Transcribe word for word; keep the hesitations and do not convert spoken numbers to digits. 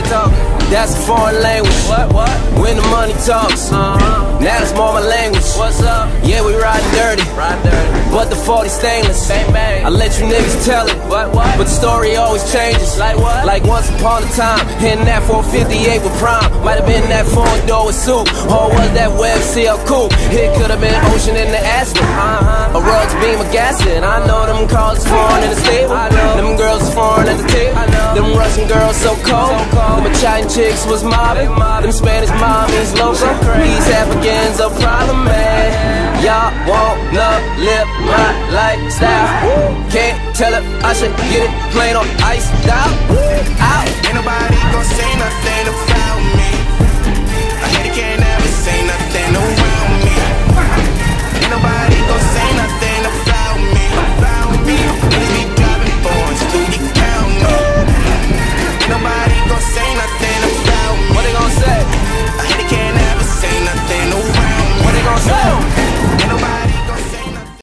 they talking? That's a foreign language. What, what? When the money talks, uh-huh. Now that's more my language. What's up? Yeah, we riding dirty, ride dirty. But the forty stainless. Bang, bang. I let you niggas tell it. What, what? But the story always changes. Like what? Like once upon a time, in that four fifty-eight with Prime. Might have been that foreign door with soup, or was that Web C L coupe? It could have been ocean in the asphalt, uh-huh. A Ruggs beam of gasket. I know them cars foreign in the stable. I know them girls is foreign at the table. I know them Russian girls so cold. So cold. Them Italian chicks was mobbing. Them Spanish mommies loco. These Africans a problem, man. Y'all wanna live my lifestyle. Can't tell it, I should get it plain on ice. Out, out. Ain't nobody gon' say nothing.